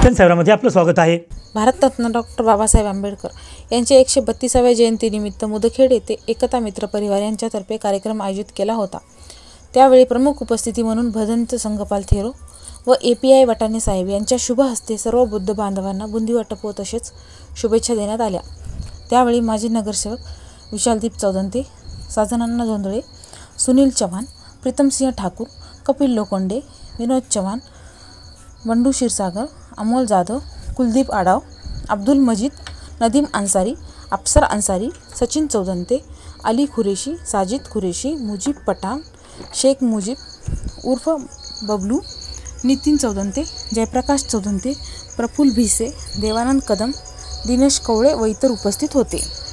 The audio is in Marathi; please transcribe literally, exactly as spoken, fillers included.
चिंतन सेवामध्ये आपलं स्वागत आहे। भारतरत्न डॉक्टर बाबासाहेब आंबेडकर यांच्या एकशे बत्तीसाव्या जयंतीनिमित्त मुदखेड येथे एकता मित्र परिवार यांच्यातर्फे कार्यक्रम आयोजित केला होता। त्यावेळी प्रमुख उपस्थिती म्हणून भदंत संघपाल थेरो व ए पी आय वाटाणे साहेब यांच्या शुभ हस्ते सर्व बुद्ध बांधवांना बुंदी वाटप व तसेच शुभेच्छा देण्यात आल्या। त्यावेळी माजी नगरसेवक विशालदीप चौदंते, साजनांना जोंधळे, सुनील चव्हाण, प्रीतमसिंह ठाकूर, कपिल लोखंडे, विनोद चव्हाण, बंडू क्षीरसागर, अमोल जाधव, कुलदीप आडाव, अब्दुल मजीद, नदीम अन्सारी, अफसर अन्सारी, सचिन चौदंते, अली खुरेशी, साजिद खुरेशी, मुजीब पठाण, शेख मुजीब उर्फ बबलू, नितीन चौदंते, जयप्रकाश चौदंते, प्रफुल्ल भिसे, देवानंद कदम, दिनेश कवळे व इतर उपस्थित होते।